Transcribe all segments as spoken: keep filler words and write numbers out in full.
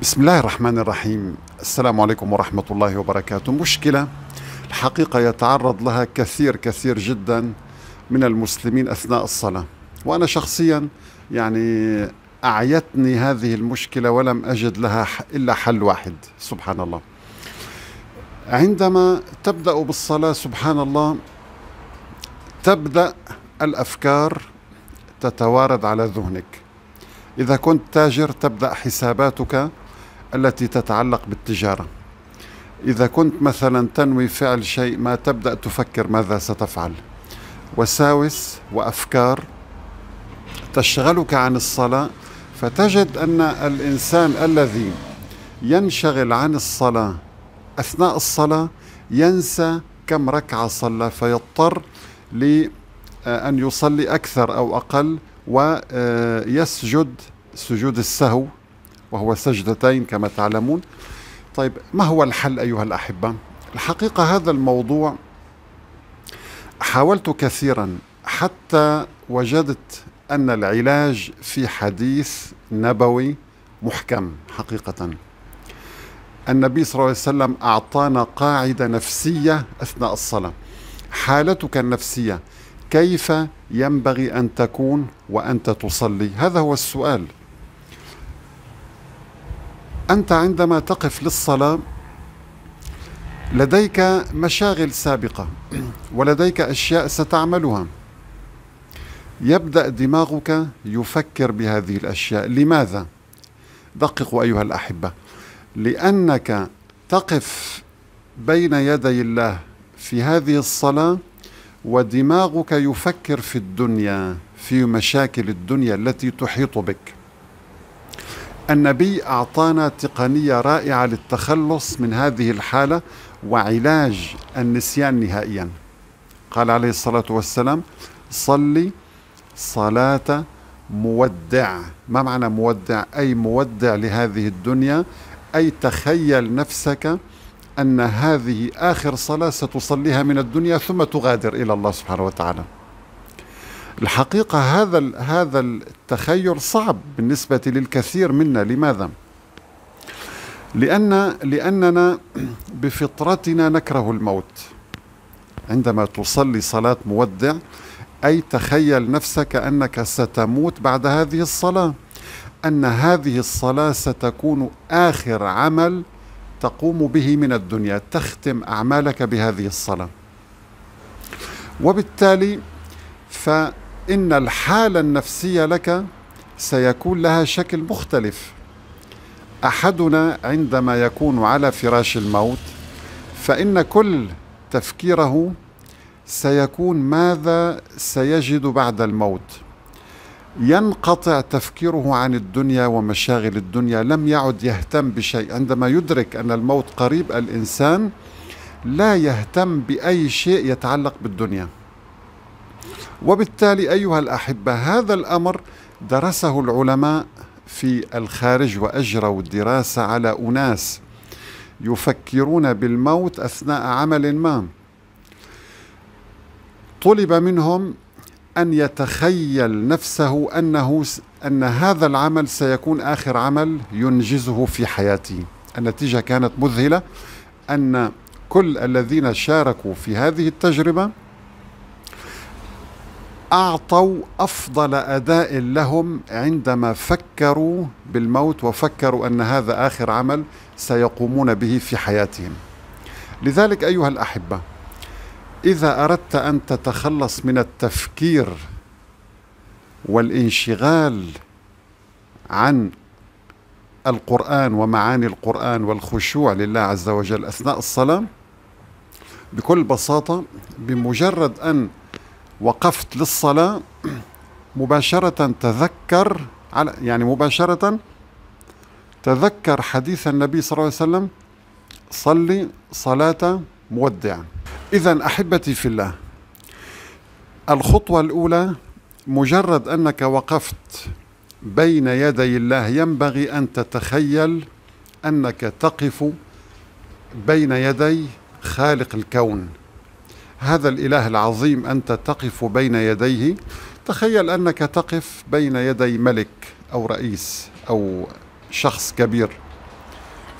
بسم الله الرحمن الرحيم. السلام عليكم ورحمة الله وبركاته. مشكلة الحقيقة يتعرض لها كثير كثير جدا من المسلمين أثناء الصلاة، وأنا شخصيا يعني أعيتني هذه المشكلة ولم أجد لها إلا حل واحد. سبحان الله، عندما تبدأ بالصلاة سبحان الله تبدأ الأفكار تتوارد على ذهنك. إذا كنت تاجر تبدأ حساباتك التي تتعلق بالتجارة. إذا كنت مثلا تنوي فعل شيء ما تبدأ تفكر ماذا ستفعل. وساوس وأفكار تشغلك عن الصلاة، فتجد أن الإنسان الذي ينشغل عن الصلاة أثناء الصلاة ينسى كم ركعة صلى، فيضطر لأن يصلي أكثر أو أقل ويسجد سجود السهو وهو سجدتين كما تعلمون. طيب، ما هو الحل أيها الأحبة؟ الحقيقة هذا الموضوع حاولت كثيرا حتى وجدت أن العلاج في حديث نبوي محكم. حقيقة النبي صلى الله عليه وسلم أعطانا قاعدة نفسية أثناء الصلاة. حالتك النفسية كيف ينبغي أن تكون وأنت تصلي؟ هذا هو السؤال. أنت عندما تقف للصلاة لديك مشاغل سابقة ولديك أشياء ستعملها. يبدأ دماغك يفكر بهذه الأشياء. لماذا؟ دققوا أيها الأحبة، لأنك تقف بين يدي الله في هذه الصلاة ودماغك يفكر في الدنيا، في مشاكل الدنيا التي تحيط بك. النبي أعطانا تقنية رائعة للتخلص من هذه الحالة وعلاج النسيان نهائيا. قال عليه الصلاة والسلام: صلي صلاة مودع. ما معنى مودع؟ أي مودع لهذه الدنيا، أي تخيل نفسك أن هذه آخر صلاة ستصليها من الدنيا ثم تغادر إلى الله سبحانه وتعالى. الحقيقة هذا هذا التخيل صعب بالنسبة للكثير منا. لماذا؟ لأن لأننا بفطرتنا نكره الموت. عندما تصلي صلاة مودع أي تخيل نفسك أنك ستموت بعد هذه الصلاة، أن هذه الصلاة ستكون آخر عمل تقوم به من الدنيا، تختم أعمالك بهذه الصلاة. وبالتالي فإن الحالة النفسية لك سيكون لها شكل مختلف. أحدنا عندما يكون على فراش الموت فإن كل تفكيره سيكون ماذا سيجد بعد الموت. ينقطع تفكيره عن الدنيا ومشاغل الدنيا، لم يعد يهتم بشيء. عندما يدرك أن الموت قريب الإنسان لا يهتم بأي شيء يتعلق بالدنيا. وبالتالي أيها الأحبة هذا الأمر درسه العلماء في الخارج وأجروا دراسة على أناس يفكرون بالموت أثناء عمل ما. طلب منهم أن يتخيل نفسه أنه أن هذا العمل سيكون آخر عمل ينجزه في حياته. النتيجة كانت مذهلة، أن كل الذين شاركوا في هذه التجربة أعطوا أفضل أداء لهم عندما فكروا بالموت وفكروا أن هذا آخر عمل سيقومون به في حياتهم. لذلك أيها الأحبة، إذا أردت أن تتخلص من التفكير والانشغال عن القرآن ومعاني القرآن والخشوع لله عز وجل أثناء الصلاة، بكل بساطة بمجرد أن وقفت للصلاة مباشرة تذكر على يعني مباشرة تذكر حديث النبي صلى الله عليه وسلم: صلي صلاة مودع. إذن أحبتي في الله، الخطوة الأولى مجرد أنك وقفت بين يدي الله ينبغي أن تتخيل أنك تقف بين يدي خالق الكون، هذا الإله العظيم أنت تقف بين يديه. تخيل أنك تقف بين يدي ملك أو رئيس أو شخص كبير.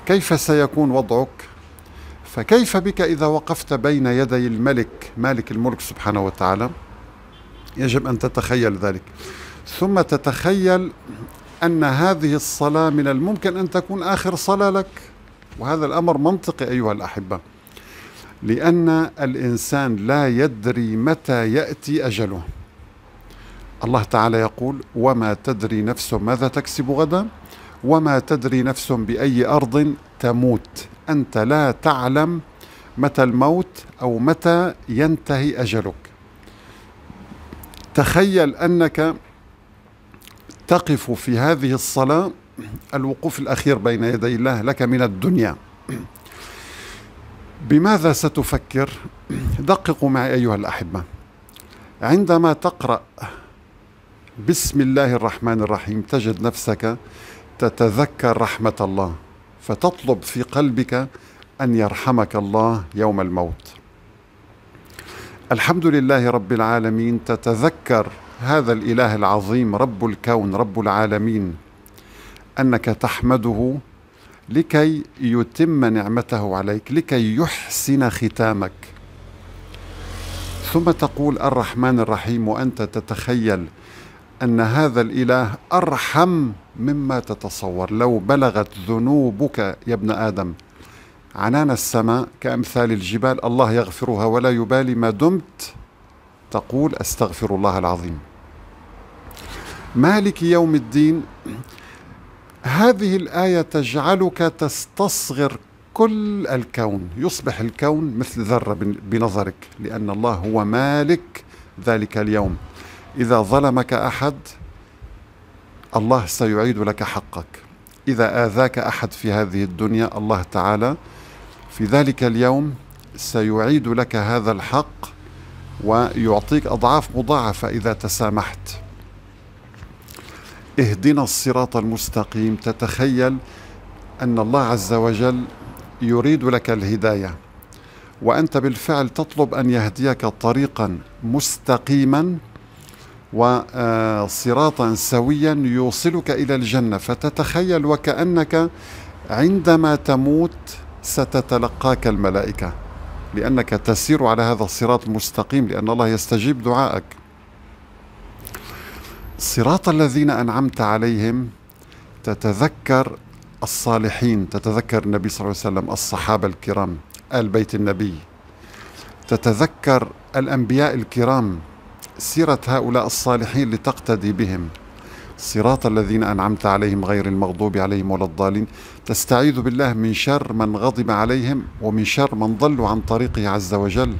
كيف سيكون وضعك؟ فكيف بك إذا وقفت بين يدي الملك مالك الملك سبحانه وتعالى؟ يجب أن تتخيل ذلك، ثم تتخيل أن هذه الصلاة من الممكن أن تكون آخر صلاة لك، وهذا الأمر منطقي أيها الأحبة، لأن الإنسان لا يدري متى يأتي أجله. الله تعالى يقول: وما تدري نفس ماذا تكسب غدا وما تدري نفس بأي أرض تموت. أنت لا تعلم متى الموت أو متى ينتهي أجلك. تخيل أنك تقف في هذه الصلاة، الوقوف الأخير بين يدي الله لك من الدنيا. بماذا ستفكر؟ دققوا معي أيها الأحبة. عندما تقرأ بسم الله الرحمن الرحيم تجد نفسك تتذكر رحمة الله، فتطلب في قلبك أن يرحمك الله يوم الموت. الحمد لله رب العالمين، تتذكر هذا الإله العظيم رب الكون رب العالمين، أنك تحمده لكي يتم نعمته عليك، لكي يحسن ختامك. ثم تقول الرحمن الرحيم، وأنت تتخيل أن هذا الإله أرحم مما تتصور. لو بلغت ذنوبك يا ابن آدم عنان السماء كأمثال الجبال الله يغفرها ولا يبالي ما دمت تقول أستغفر الله العظيم. مالك يوم الدين، هذه الآية تجعلك تستصغر كل الكون، يصبح الكون مثل ذرة بنظرك، لأن الله هو مالك ذلك اليوم. إذا ظلمك أحد الله سيعيد لك حقك، إذا آذاك أحد في هذه الدنيا الله تعالى في ذلك اليوم سيعيد لك هذا الحق ويعطيك أضعاف مضاعفة إذا تسامحت. اهدنا الصراط المستقيم، تتخيل أن الله عز وجل يريد لك الهداية، وأنت بالفعل تطلب أن يهديك طريقا مستقيما وصراطا سويا يوصلك إلى الجنة. فتتخيل وكأنك عندما تموت ستتلقاك الملائكة، لأنك تسير على هذا الصراط المستقيم، لأن الله يستجيب دعائك. صراط الذين أنعمت عليهم، تتذكر الصالحين، تتذكر النبي صلى الله عليه وسلم، الصحابة الكرام، آل بيت النبي، تتذكر الأنبياء الكرام، سيرة هؤلاء الصالحين لتقتدي بهم. صراط الذين أنعمت عليهم غير المغضوب عليهم ولا الضالين، تستعيذ بالله من شر من غضب عليهم ومن شر من ضلوا عن طريقه عز وجل.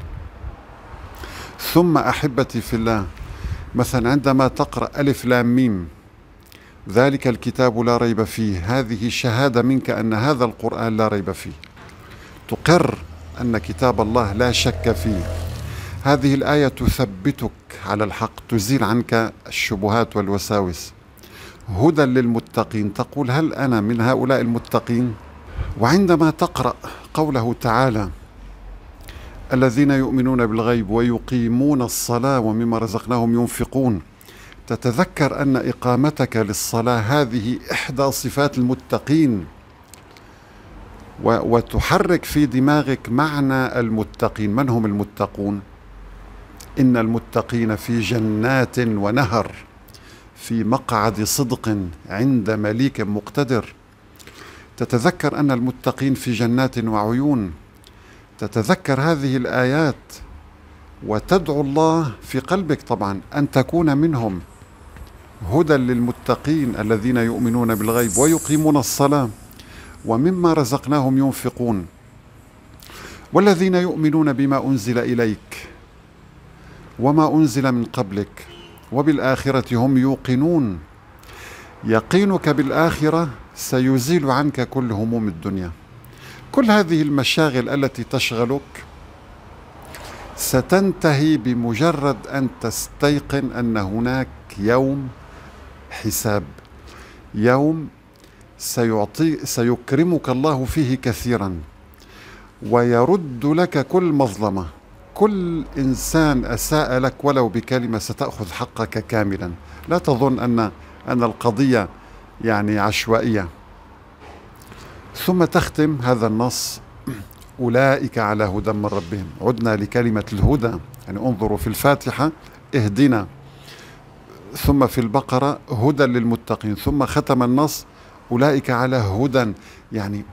ثم أحبتي في الله، مثلا عندما تقرأ ألف لام ميم ذلك الكتاب لا ريب فيه، هذه شهادة منك أن هذا القرآن لا ريب فيه، تقر أن كتاب الله لا شك فيه. هذه الآية تثبتك على الحق، تزيل عنك الشبهات والوساوس. هدى للمتقين، تقول هل أنا من هؤلاء المتقين؟ وعندما تقرأ قوله تعالى الذين يؤمنون بالغيب ويقيمون الصلاة ومما رزقناهم ينفقون، تتذكر أن إقامتك للصلاة هذه إحدى صفات المتقين، وتحرك في دماغك معنى المتقين. من هم المتقون؟ إن المتقين في جنات ونهر في مقعد صدق عند مليك مقتدر. تتذكر أن المتقين في جنات وعيون، تتذكر هذه الآيات وتدعو الله في قلبك طبعا أن تكون منهم. هدى للمتقين الذين يؤمنون بالغيب ويقيمون الصلاة ومما رزقناهم ينفقون، والذين يؤمنون بما أنزل إليك وما أنزل من قبلك وبالآخرة هم يوقنون. يقينك بالآخرة سيزيل عنك كل هموم الدنيا. كل هذه المشاغل التي تشغلك ستنتهي بمجرد أن تستيقن أن هناك يوم حساب، يوم سيعطي سيكرمك الله فيه كثيرا ويرد لك كل مظلمة. كل إنسان أساء لك ولو بكلمة ستأخذ حقك كاملا. لا تظن أن أن القضية يعني عشوائية. ثم تختم هذا النص: أولئك على هدى من ربهم. عدنا لكلمة الهدى، يعني انظروا في الفاتحة اهدنا، ثم في البقرة هدى للمتقين، ثم ختم النص أولئك على هدى، يعني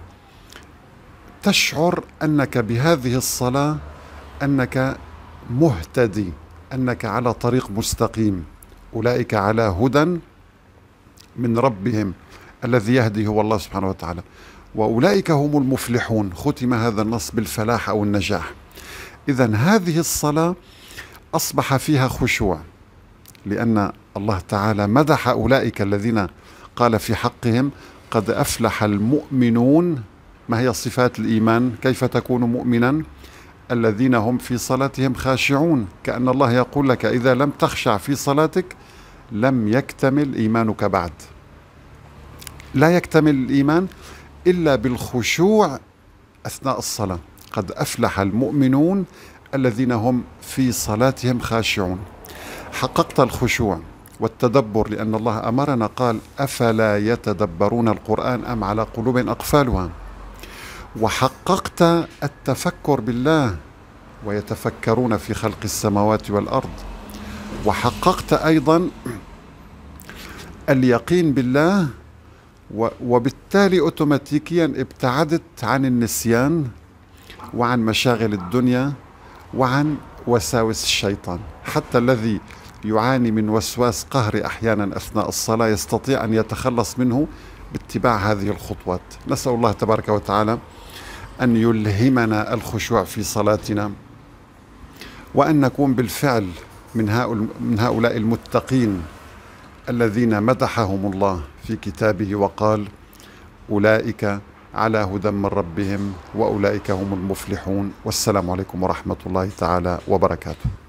تشعر أنك بهذه الصلاة أنك مهتدي، أنك على طريق مستقيم. أولئك على هدى من ربهم، الذي يهدي هو الله سبحانه وتعالى، وأولئك هم المفلحون. ختم هذا النص بالفلاح أو النجاح. إذن هذه الصلاة أصبح فيها خشوع، لأن الله تعالى مدح أولئك الذين قال في حقهم: قد أفلح المؤمنون. ما هي صفات الإيمان؟ كيف تكون مؤمنا؟ الذين هم في صلاتهم خاشعون. كأن الله يقول لك: إذا لم تخشع في صلاتك لم يكتمل إيمانك بعد. لا يكتمل الإيمان إلا بالخشوع أثناء الصلاة. قد أفلح المؤمنون الذين هم في صلاتهم خاشعون. حققت الخشوع والتدبر، لأن الله أمرنا قال: أفلا يتدبرون القرآن أم على قلوب أقفالها. وحققت التفكر بالله، ويتفكرون في خلق السماوات والأرض. وحققت أيضا اليقين بالله، وبالتالي أوتوماتيكيا ابتعدت عن النسيان وعن مشاغل الدنيا وعن وساوس الشيطان. حتى الذي يعاني من وسواس قهري أحيانا أثناء الصلاة يستطيع أن يتخلص منه باتباع هذه الخطوات. نسأل الله تبارك وتعالى أن يلهمنا الخشوع في صلاتنا، وأن نكون بالفعل من هؤلاء المتقين الذين مدحهم الله في كتابه وقال: أولئك على هدى من ربهم وأولئك هم المفلحون. والسلام عليكم ورحمة الله تعالى وبركاته.